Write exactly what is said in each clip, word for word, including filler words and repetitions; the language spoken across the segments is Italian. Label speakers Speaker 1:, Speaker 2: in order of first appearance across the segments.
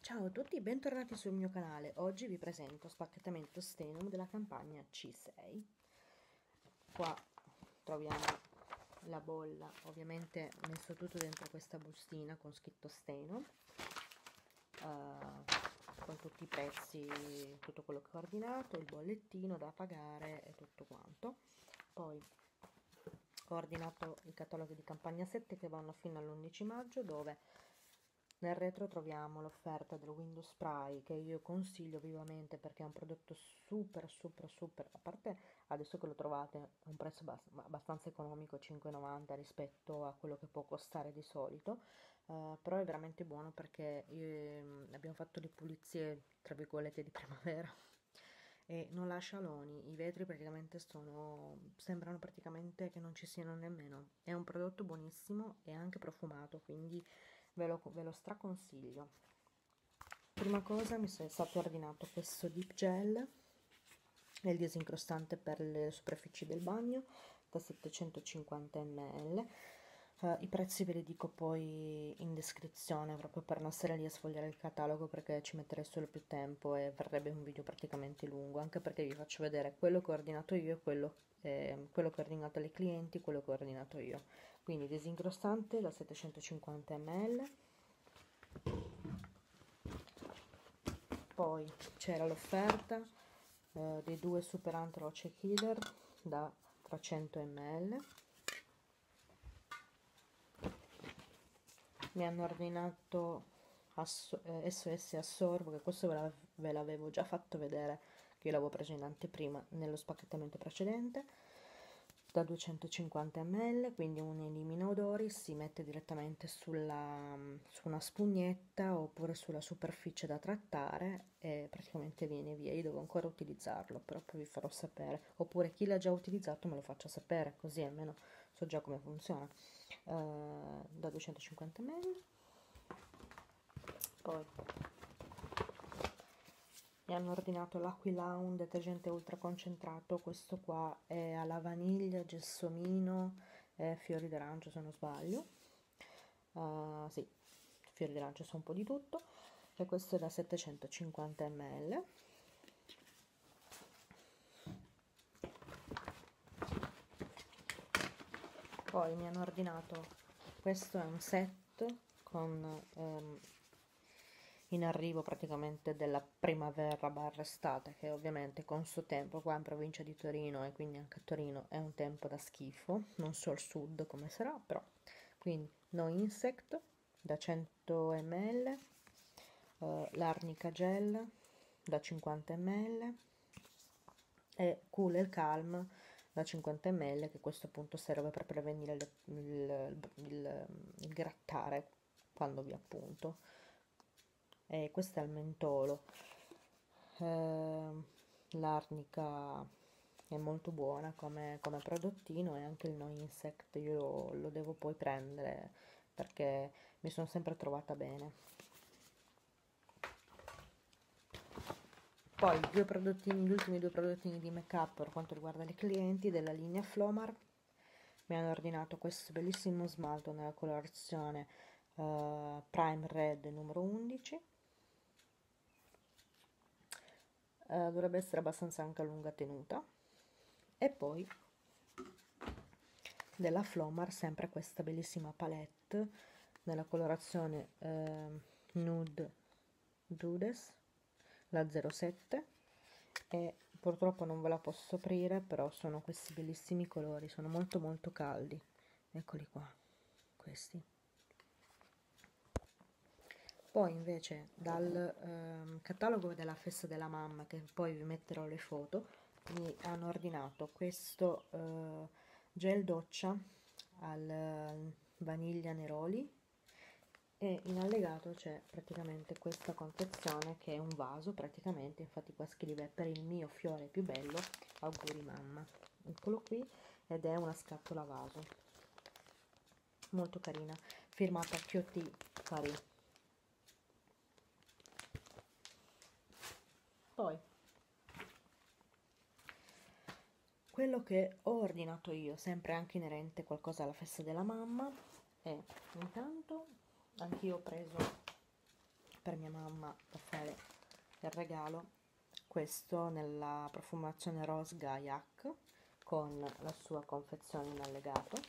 Speaker 1: Ciao a tutti, bentornati sul mio canale. Oggi vi presento spacchettamento Stenum della campagna C sei. Qua troviamo la bolla, ovviamente messo tutto dentro questa bustina con scritto Stenum, uh, con tutti i prezzi, tutto quello che ho ordinato, il bollettino da pagare e tutto quanto. Poi ho ordinato i cataloghi di campagna sette che vanno fino all'undici maggio, dove nel retro troviamo l'offerta del Windows Spray, che io consiglio vivamente perché è un prodotto super super super, a parte adesso che lo trovate a un prezzo abbastanza economico, cinque e novanta rispetto a quello che può costare di solito, uh, però è veramente buono perché io, abbiamo fatto le pulizie tra virgolette di primavera e non lascia aloni, i vetri praticamente sono, sembrano praticamente che non ci siano nemmeno. È un prodotto buonissimo e anche profumato, quindi ve lo, ve lo straconsiglio. Prima cosa mi è stato ordinato questo dip gel, è il disincrostante per le superfici del bagno da settecentocinquanta millilitri. Uh, i prezzi ve li dico poi in descrizione, proprio per non stare lì a sfogliare il catalogo, perché ci metterei solo più tempo e verrebbe un video praticamente lungo, anche perché vi faccio vedere quello che ho ordinato io e quello, eh, quello che ho ordinato alle clienti, quello che ho ordinato io. Quindi disincrostante da settecentocinquanta millilitri. Poi c'era l'offerta eh, dei due Super Anthroce Killer da trecento millilitri. Mi hanno ordinato S O S Assorbo, che questo ve l'avevo già fatto vedere, che io l'avevo preso in anteprima nello spacchettamento precedente, da duecentocinquanta millilitri, quindi un elimina odori, si mette direttamente sulla, su una spugnetta oppure sulla superficie da trattare e praticamente viene via. Io devo ancora utilizzarlo, però poi vi farò sapere, oppure chi l'ha già utilizzato me lo faccia sapere, così almeno so già come funziona. Uh, da duecentocinquanta millilitri. Poi mi hanno ordinato l'Aquila, un detergente ultra concentrato. Questo qua è alla vaniglia, gelsomino e fiori d'arancio, se non sbaglio. Uh, sì, fiori d'arancio, so un po' di tutto. E questo è da settecentocinquanta millilitri. Poi mi hanno ordinato, questo è un set con ehm, in arrivo praticamente della primavera barra estate, che ovviamente con sto tempo qua in provincia di Torino e quindi anche a Torino è un tempo da schifo, non so il sud come sarà, però. Quindi No Insect da cento millilitri, eh, l'arnica gel da cinquanta millilitri e Cool e Calm da cinquanta millilitri, che questo appunto serve per prevenire il, il, il, il grattare quando vi appunto. E questo è il mentolo. Eh, l'arnica è molto buona come, come prodottino, e anche il No Insect io lo, lo devo poi prendere perché mi sono sempre trovata bene. Poi due prodottini, gli ultimi due prodottini di make up per quanto riguarda le clienti della linea Flomar. Mi hanno ordinato questo bellissimo smalto nella colorazione uh, Prime Red numero undici. Uh, dovrebbe essere abbastanza anche a lunga tenuta. E poi della Flomar sempre questa bellissima palette nella colorazione uh, Nude Dudes, la zero sette, e purtroppo non ve la posso aprire, però sono questi bellissimi colori, sono molto molto caldi, eccoli qua, questi. Poi invece dal ehm, catalogo della festa della mamma, che poi vi metterò le foto, mi hanno ordinato questo eh, gel doccia al vaniglia neroli, e in allegato c'è praticamente questa confezione che è un vaso praticamente, infatti qua scrive: per il mio fiore più bello, auguri mamma. Eccolo qui, ed è una scatola vaso molto carina, firmata Chioti Pari. Poi quello che ho ordinato io, sempre anche inerente qualcosa alla festa della mamma, è intanto anch'io ho preso per mia mamma per fare il regalo, questo nella profumazione Rose Gaiac con la sua confezione in allegato,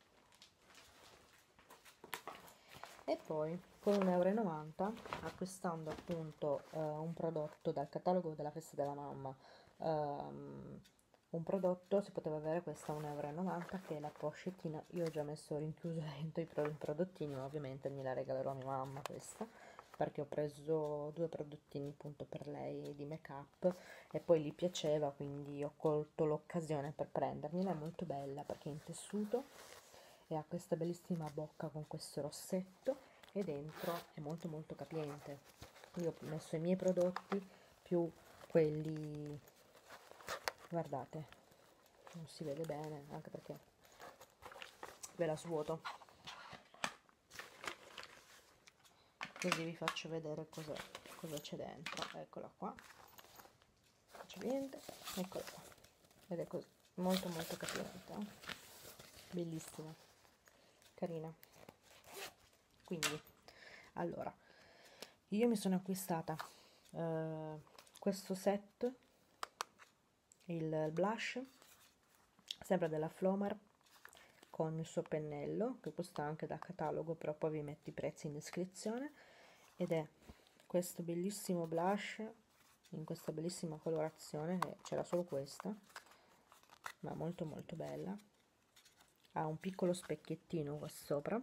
Speaker 1: e poi con un euro e novanta, acquistando appunto eh, un prodotto dal catalogo della festa della mamma, ehm, un prodotto si poteva avere questa a un euro e novanta, che è la pochettina. Io ho già messo rinchiuso dentro i, pro i prodottini, ma ovviamente me la regalerò a mia mamma questa, perché ho preso due prodottini appunto per lei di make up e poi gli piaceva, quindi ho colto l'occasione per prendermela. È molto bella perché è in tessuto e ha questa bellissima bocca con questo rossetto, e dentro è molto molto capiente. Io ho messo i miei prodotti più quelli, guardate, non si vede bene anche perché ve la svuoto, così vi faccio vedere cosa cosa c'è dentro. Eccola qua, non c'è niente, eccola qua, ed è così, molto molto capiente, eh? Bellissima, carina. Quindi allora io mi sono acquistata eh, questo set, il blush sempre della Flomar, con il suo pennello che costa anche da catalogo, però poi vi metto i prezzi in descrizione, ed è questo bellissimo blush in questa bellissima colorazione, che c'era solo questa, ma molto molto bella. Ha un piccolo specchiettino qua sopra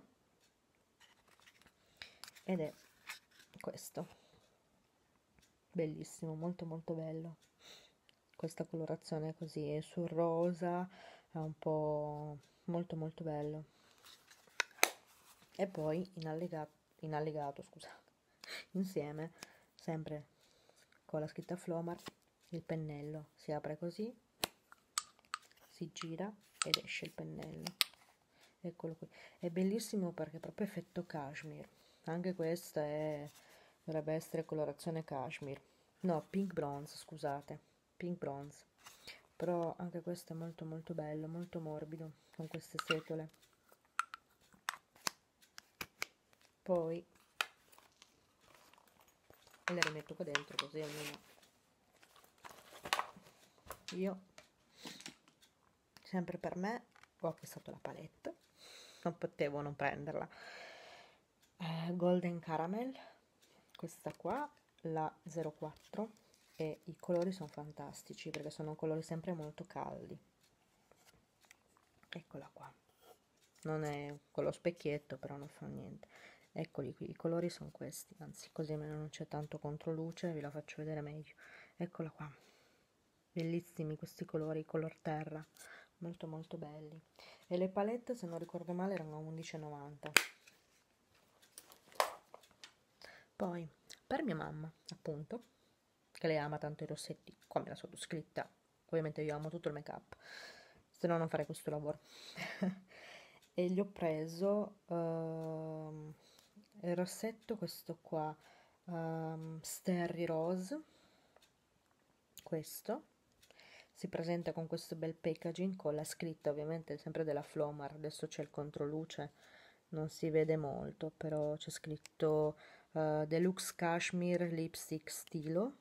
Speaker 1: ed è questo, bellissimo, molto molto bello. Questa colorazione così sul rosa è un po' molto molto bello. E poi in allegato, in allegato scusate, insieme, sempre con la scritta Flomar, il pennello si apre così, si gira ed esce il pennello. Eccolo qui, è bellissimo perché è proprio effetto cashmere. Anche questa è, dovrebbe essere colorazione cashmere, no, pink bronze, scusate, pink bronze, però anche questo è molto molto bello, molto morbido, con queste setole. Poi le rimetto qua dentro, così almeno io, sempre per me, ho acquistato la palette, non potevo non prenderla. eh, Golden Caramel, questa qua, la zero quattro, e i colori sono fantastici perché sono colori sempre molto caldi. Eccola qua, non è con lo specchietto, però non fa niente. Eccoli qui, i colori sono questi, anzi così almeno non c'è tanto controluce, vi la faccio vedere meglio. Eccola qua, bellissimi questi colori, color terra, molto molto belli. E le palette, se non ricordo male, erano undici e novanta. Poi per mia mamma, appunto, che lei ama tanto i rossetti, come la sottoscritta, ovviamente io amo tutto il make up, se no non farei questo lavoro. E gli ho preso uh, il rossetto, questo qua, um, Sterry Rose, questo si presenta con questo bel packaging con la scritta ovviamente sempre della Flomar. Adesso c'è il controluce, non si vede molto, però c'è scritto uh, Deluxe Cashmere Lipstick Stilo,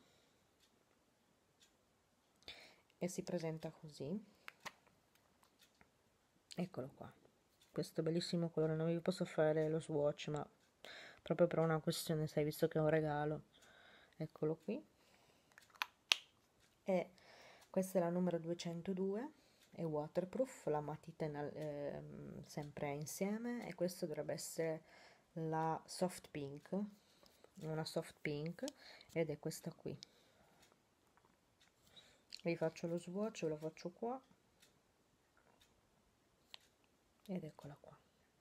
Speaker 1: e si presenta così. Eccolo qua, questo bellissimo colore. Non vi posso fare lo swatch, ma proprio per una questione, sai, visto che è un regalo. Eccolo qui, e questa è la numero duecentodue, è waterproof, la matita in, eh, sempre insieme, e questo dovrebbe essere la soft pink, una soft pink, ed è questa qui. Vi faccio lo swatch, ve lo faccio qua, ed eccola qua.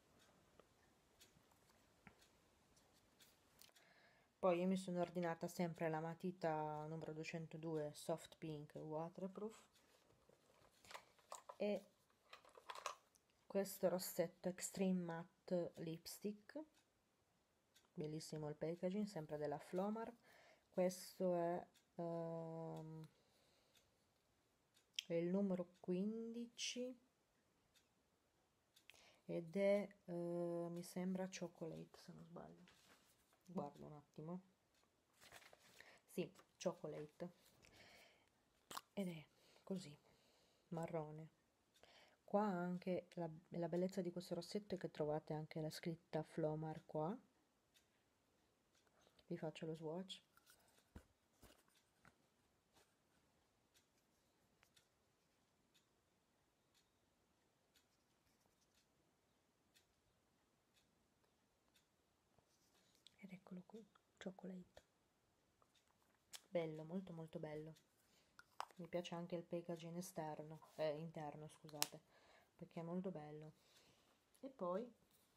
Speaker 1: Poi io mi sono ordinata sempre la matita numero duecentodue soft pink waterproof e questo rossetto extreme matte lipstick, bellissimo il packaging, sempre della Flomar. Questo è, um, è il numero quindici ed è uh, mi sembra chocolate, se non sbaglio. Guardo un attimo, sì, chocolate, ed è così, marrone. Qua anche la, la bellezza di questo rossetto è che trovate anche la scritta Flomar qua. Vi faccio lo swatch. Ed eccolo qui, chocolate. Bello, molto molto bello. Mi piace anche il packaging esterno, eh, interno, scusate, perché è molto bello. E poi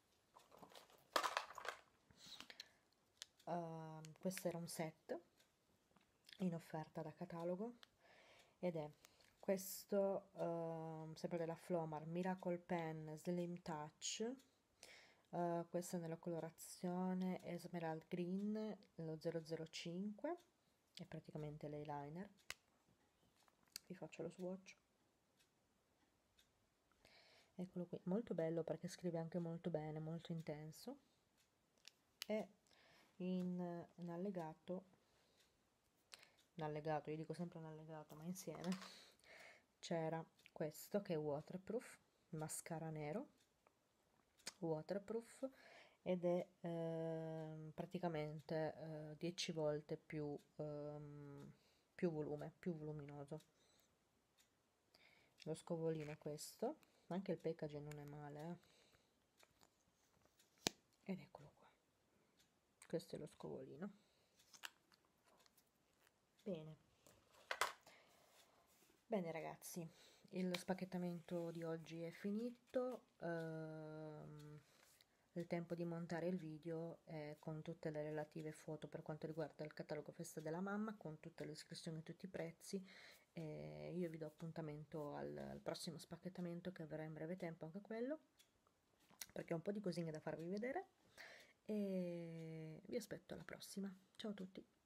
Speaker 1: uh, questo era un set in offerta da catalogo ed è questo uh, sempre della Flomar Miracle Pen Slim Touch. Uh, questo è nella colorazione Emerald Green, lo zero zero cinque, è praticamente l'eyeliner. Vi faccio lo swatch. Eccolo qui, molto bello perché scrive anche molto bene, molto intenso. E in, in allegato, in allegato, io dico sempre in allegato, ma insieme, c'era questo che è waterproof, mascara nero, waterproof, ed è eh, praticamente eh, dieci volte più, ehm, più volume, più voluminoso. Lo scovolino è questo, anche il packaging non è male, eh? Ed eccolo qua, questo è lo scovolino. Bene, bene ragazzi, il spacchettamento di oggi è finito. ehm, il tempo di montare il video eh, con tutte le relative foto per quanto riguarda il catalogo Festa della Mamma, con tutte le iscrizioni e tutti i prezzi. Eh, io vi do appuntamento al, al prossimo spacchettamento che avverrà in breve tempo, anche quello, perché ho un po' di cosine da farvi vedere, e vi aspetto alla prossima. Ciao a tutti!